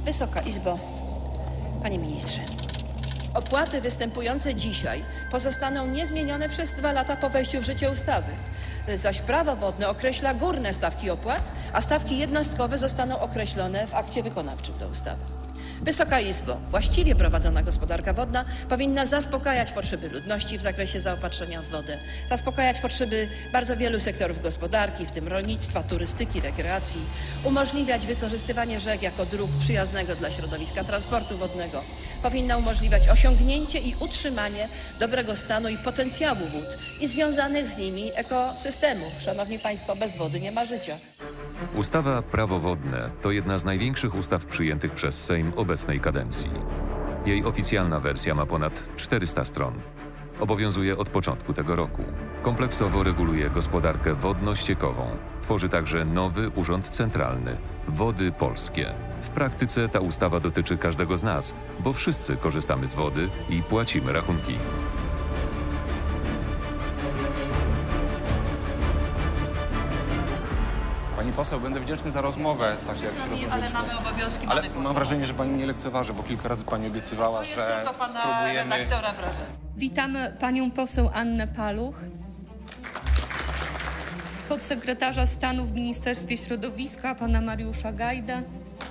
Wysoka Izbo, Panie Ministrze. Opłaty występujące dzisiaj pozostaną niezmienione przez 2 lata po wejściu w życie ustawy. Zaś prawo wodne określa górne stawki opłat, a stawki jednostkowe zostaną określone w akcie wykonawczym do ustawy. Wysoka Izbo, właściwie prowadzona gospodarka wodna powinna zaspokajać potrzeby ludności w zakresie zaopatrzenia w wodę, zaspokajać potrzeby bardzo wielu sektorów gospodarki, w tym rolnictwa, turystyki, rekreacji, umożliwiać wykorzystywanie rzek jako dróg przyjaznego dla środowiska transportu wodnego. Powinna umożliwiać osiągnięcie i utrzymanie dobrego stanu i potencjału wód i związanych z nimi ekosystemów. Szanowni Państwo, bez wody nie ma życia. Ustawa Prawo wodne to jedna z największych ustaw przyjętych przez Sejm obecnej kadencji. Jej oficjalna wersja ma ponad 400 stron. Obowiązuje od początku tego roku. Kompleksowo reguluje gospodarkę wodno-ściekową. Tworzy także nowy urząd centralny – Wody Polskie. W praktyce ta ustawa dotyczy każdego z nas, bo wszyscy korzystamy z wody i płacimy rachunki. Pani poseł, będę wdzięczny za rozmowę, tak jak się rozmawialiśmy. Ale mamy obowiązki, Ale mamy mam wrażenie, że pani nie lekceważy, bo kilka razy pani obiecywała, To jest że tylko pana spróbujemy... redaktora wrażenie. Witamy panią poseł Annę Paluch, podsekretarza stanu w Ministerstwie Środowiska, pana Mariusza Gajdę.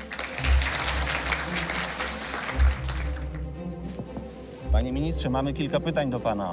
Panie ministrze, mamy kilka pytań do pana.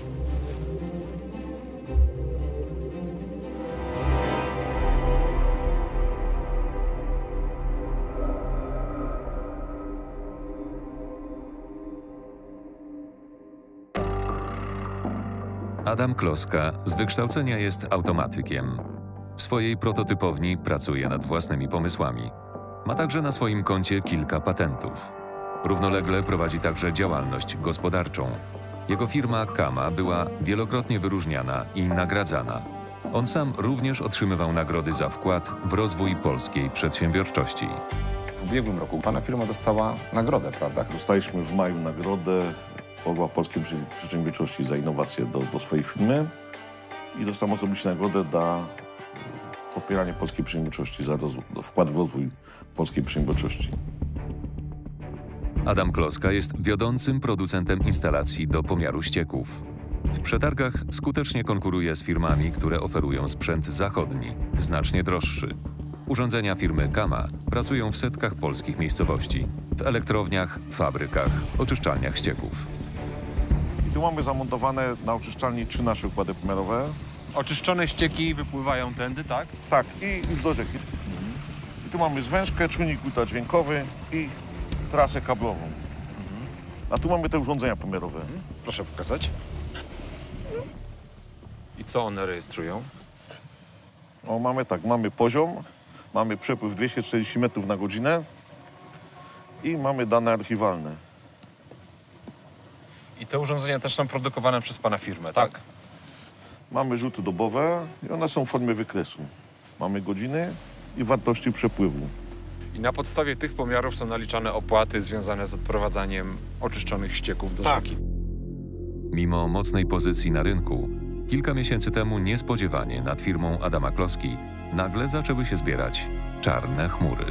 Adam Kloska z wykształcenia jest automatykiem. W swojej prototypowni pracuje nad własnymi pomysłami. Ma także na swoim koncie kilka patentów. Równolegle prowadzi także działalność gospodarczą. Jego firma Kama była wielokrotnie wyróżniana i nagradzana. On sam również otrzymywał nagrody za wkład w rozwój polskiej przedsiębiorczości. W ubiegłym roku pana firma dostała nagrodę, prawda? Dostaliśmy w maju nagrodę Orła Polskiej Przedsiębiorczości za innowacje do swojej firmy i dostałem osobiście nagrodę za popieranie polskiej przedsiębiorczości, za wkład w rozwój polskiej przedsiębiorczości. Adam Kloska jest wiodącym producentem instalacji do pomiaru ścieków. W przetargach skutecznie konkuruje z firmami, które oferują sprzęt zachodni, znacznie droższy. Urządzenia firmy Kama pracują w setkach polskich miejscowości, w elektrowniach, fabrykach, oczyszczalniach ścieków. I tu mamy zamontowane na oczyszczalni 3 nasze układy pomiarowe. Oczyszczone ścieki wypływają tędy, tak? Tak, i już do rzeki. I tu mamy zwężkę, czujnik ultradźwiękowy i trasę kablową. A tu mamy te urządzenia pomiarowe. Proszę pokazać. I co one rejestrują? O, mamy poziom, mamy przepływ 240 metrów na godzinę i mamy dane archiwalne. I te urządzenia też są produkowane przez pana firmę, tak? Mamy rzuty dobowe i one są w formie wykresu. Mamy godziny i wartości przepływu. I na podstawie tych pomiarów są naliczane opłaty związane z odprowadzaniem oczyszczonych ścieków do rzeki. Mimo mocnej pozycji na rynku, kilka miesięcy temu niespodziewanie nad firmą Adama Kloski nagle zaczęły się zbierać czarne chmury.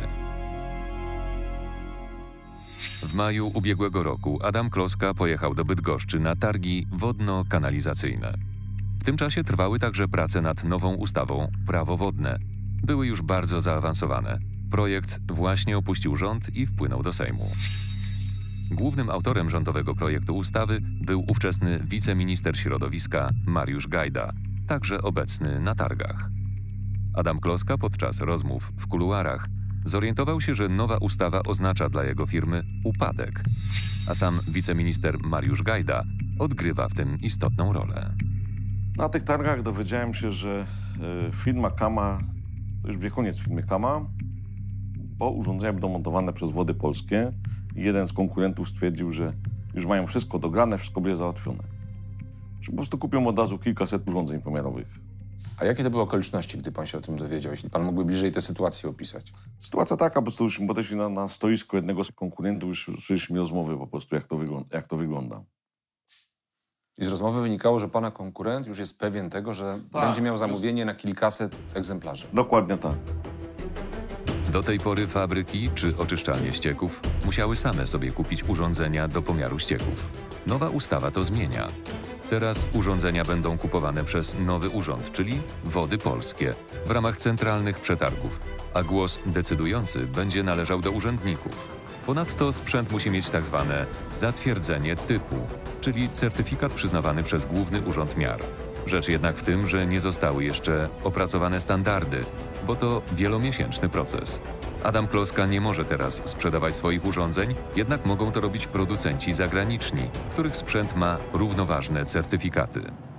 W maju ubiegłego roku Adam Kloska pojechał do Bydgoszczy na targi wodno-kanalizacyjne. W tym czasie trwały także prace nad nową ustawą Prawo wodne. Były już bardzo zaawansowane. Projekt właśnie opuścił rząd i wpłynął do Sejmu. Głównym autorem rządowego projektu ustawy był ówczesny wiceminister środowiska Mariusz Gajda, także obecny na targach. Adam Kloska podczas rozmów w kuluarach zorientował się, że nowa ustawa oznacza dla jego firmy upadek, a sam wiceminister Mariusz Gajda odgrywa w tym istotną rolę. Na tych targach dowiedziałem się, że firma Kama, to już będzie koniec firmy Kama, bo urządzenia będą montowane przez Wody Polskie i jeden z konkurentów stwierdził, że już mają wszystko dograne, wszystko będzie załatwione. Czy po prostu kupią od razu kilkaset urządzeń pomiarowych. A jakie to były okoliczności, gdy pan się o tym dowiedział? Jeśli pan mógłby bliżej tę sytuację opisać? Sytuacja taka, po prostu już podeszli na stoisko jednego z konkurentów, już słyszeliśmy rozmowy po prostu, jak to wygląda. I z rozmowy wynikało, że pana konkurent już jest pewien tego, że będzie miał zamówienie na kilkaset egzemplarzy. Dokładnie tak. Do tej pory fabryki czy oczyszczalnie ścieków musiały same sobie kupić urządzenia do pomiaru ścieków. Nowa ustawa to zmienia. Teraz urządzenia będą kupowane przez nowy urząd, czyli Wody Polskie, w ramach centralnych przetargów, a głos decydujący będzie należał do urzędników. Ponadto sprzęt musi mieć tzw. zatwierdzenie typu, czyli certyfikat przyznawany przez Główny Urząd Miar. Rzecz jednak w tym, że nie zostały jeszcze opracowane standardy, bo to wielomiesięczny proces. Adam Kloska nie może teraz sprzedawać swoich urządzeń, jednak mogą to robić producenci zagraniczni, których sprzęt ma równoważne certyfikaty.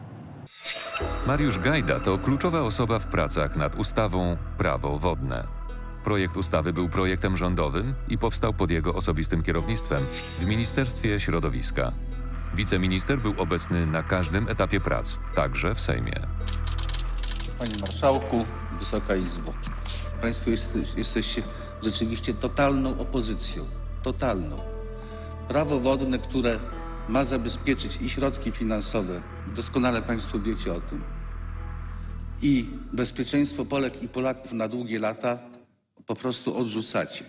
Mariusz Gajda to kluczowa osoba w pracach nad ustawą Prawo wodne. Projekt ustawy był projektem rządowym i powstał pod jego osobistym kierownictwem w Ministerstwie Środowiska. Wiceminister był obecny na każdym etapie prac, także w Sejmie. Panie Marszałku, Wysoka Izbo. Państwo jesteście rzeczywiście totalną opozycją. Totalną. Prawo wodne, które ma zabezpieczyć i środki finansowe, doskonale Państwo wiecie o tym, i bezpieczeństwo Polek i Polaków na długie lata po prostu odrzucacie.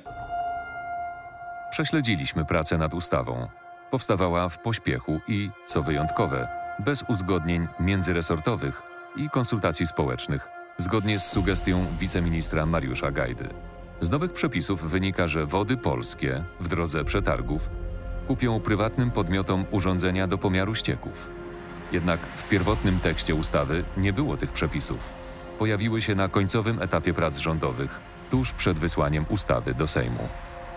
Prześledziliśmy pracę nad ustawą. Powstawała w pośpiechu i, co wyjątkowe, bez uzgodnień międzyresortowych i konsultacji społecznych, zgodnie z sugestią wiceministra Mariusza Gajdy. Z nowych przepisów wynika, że Wody Polskie w drodze przetargów kupią prywatnym podmiotom urządzenia do pomiaru ścieków. Jednak w pierwotnym tekście ustawy nie było tych przepisów. Pojawiły się na końcowym etapie prac rządowych, tuż przed wysłaniem ustawy do Sejmu.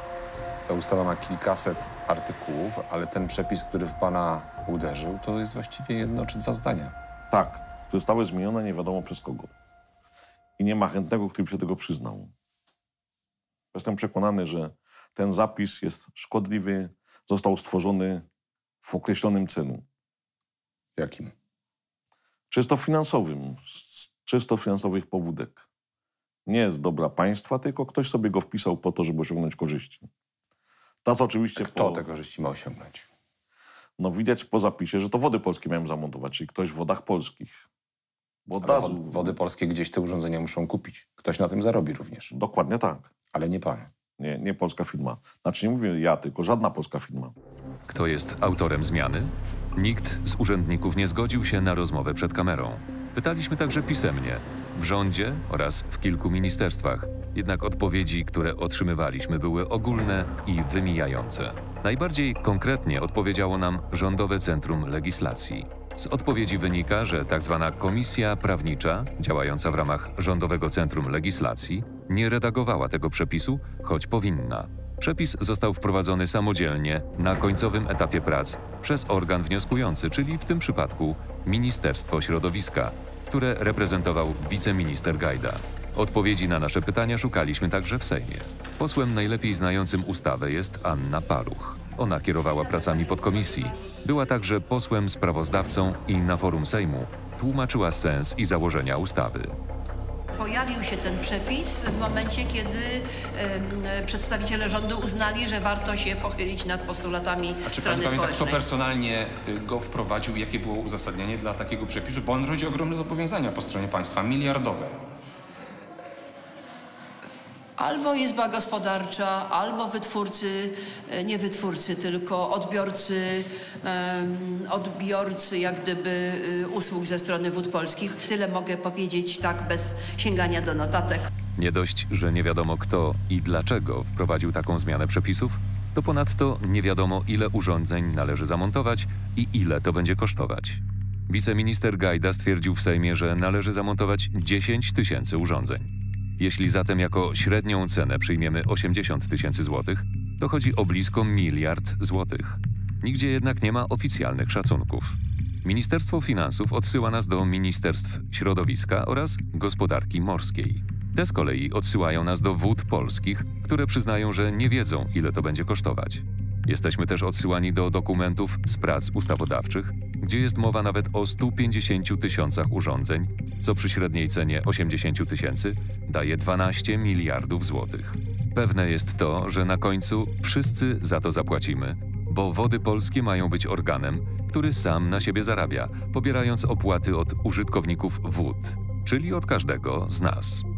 Ta ustawa ma kilkaset artykułów, ale ten przepis, który w pana uderzył, to jest właściwie jedno czy dwa zdania. Tak, zostały zmienione nie wiadomo przez kogo. I nie ma chętnego, który by się tego przyznał. Jestem przekonany, że ten zapis jest szkodliwy, został stworzony w określonym celu. Jakim? Czysto finansowym, z czysto finansowych pobudek. Nie z dobra państwa, tylko ktoś sobie go wpisał po to, żeby osiągnąć korzyści. Teraz oczywiście Kto te korzyści ma osiągnąć? No widać po zapisie, że to Wody Polskie miałem zamontować, czyli ktoś w Wodach Polskich. Bo od razu... Wody Polskie gdzieś te urządzenia muszą kupić. Ktoś na tym zarobi również. Dokładnie tak. Ale nie pan. Nie polska firma. Znaczy nie mówię ja, tylko żadna polska firma. Kto jest autorem zmiany? Nikt z urzędników nie zgodził się na rozmowę przed kamerą. Pytaliśmy także pisemnie, w rządzie oraz w kilku ministerstwach. Jednak odpowiedzi, które otrzymywaliśmy, były ogólne i wymijające. Najbardziej konkretnie odpowiedziało nam Rządowe Centrum Legislacji. Z odpowiedzi wynika, że tzw. Komisja Prawnicza, działająca w ramach Rządowego Centrum Legislacji, nie redagowała tego przepisu, choć powinna. Przepis został wprowadzony samodzielnie na końcowym etapie prac przez organ wnioskujący, czyli w tym przypadku Ministerstwo Środowiska, które reprezentował wiceminister Gajda. Odpowiedzi na nasze pytania szukaliśmy także w Sejmie. Posłem najlepiej znającym ustawę jest Anna Paluch. Ona kierowała pracami podkomisji. Była także posłem sprawozdawcą i na forum Sejmu tłumaczyła sens i założenia ustawy. Pojawił się ten przepis w momencie, kiedy przedstawiciele rządu uznali, że warto się pochylić nad postulatami A czy strony pani pamięta, kto społecznej. personalnie go wprowadził, jakie było uzasadnienie dla takiego przepisu? Bo on rodzi ogromne zobowiązania po stronie państwa, miliardowe. Albo Izba Gospodarcza, albo wytwórcy, nie wytwórcy, tylko odbiorcy jak gdyby usług ze strony Wód Polskich. Tyle mogę powiedzieć tak bez sięgania do notatek. Nie dość, że nie wiadomo kto i dlaczego wprowadził taką zmianę przepisów, to ponadto nie wiadomo ile urządzeń należy zamontować i ile to będzie kosztować. Wiceminister Gajda stwierdził w Sejmie, że należy zamontować 10 000 urządzeń. Jeśli zatem jako średnią cenę przyjmiemy 80 000 złotych, to chodzi o blisko 1 miliard złotych. Nigdzie jednak nie ma oficjalnych szacunków. Ministerstwo Finansów odsyła nas do Ministerstw Środowiska oraz Gospodarki Morskiej. Te z kolei odsyłają nas do Wód Polskich, które przyznają, że nie wiedzą, ile to będzie kosztować. Jesteśmy też odsyłani do dokumentów z prac ustawodawczych, gdzie jest mowa nawet o 150 000 urządzeń, co przy średniej cenie 80 000 daje 12 miliardów złotych. Pewne jest to, że na końcu wszyscy za to zapłacimy, bo Wody Polskie mają być organem, który sam na siebie zarabia, pobierając opłaty od użytkowników wód, czyli od każdego z nas.